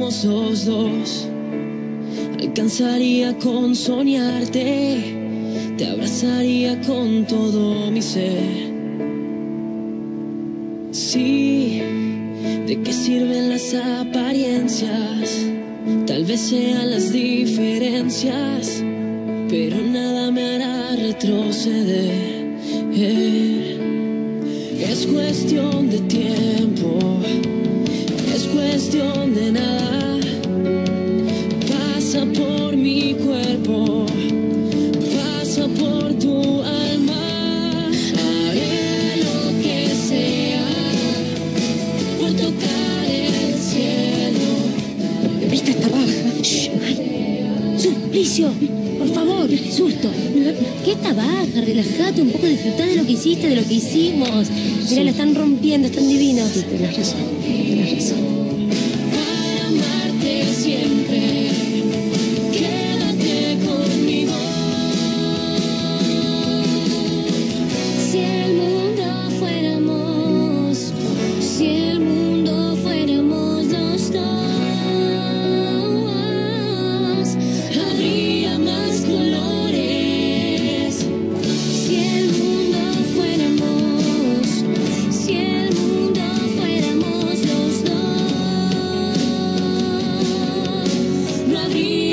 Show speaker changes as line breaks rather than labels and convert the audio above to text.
fuéramos los dos, alcanzaría con soñarte, te abrazaría con todo mi ser. Sí, ¿de qué sirven las apariencias? Tal vez sean las diferencias, pero nada me hará retroceder. Es cuestión de tiempo, es cuestión de nada. Pasa por mi cuerpo, pasa por tu alma. Haré lo que sea por tocar el cielo.
Esta está baja. Shh. Ay, Sulpicio, por favor, susto. ¿Qué está baja? Relájate un poco, disfrutá de lo que hiciste, de lo que hicimos. Mirá, la están rompiendo, están divinos.
Sí, tenés razón, tenés razón.
Para amarte siempre, quédate conmigo.
Si el mundo fuéramos, si el mundo fuéramos los dos, habría más colores. Si el mundo fuéramos, si el mundo fuéramos los dos, no habría